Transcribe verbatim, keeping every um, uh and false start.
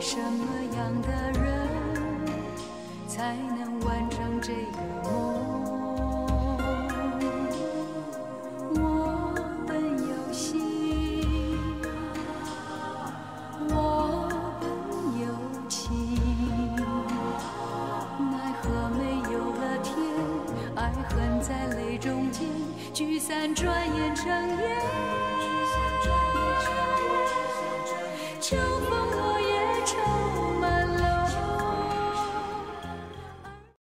什么样的人才能完成这个梦？我本有心，我本有情，奈何没有了天，爱恨在泪中间，聚散转眼成烟。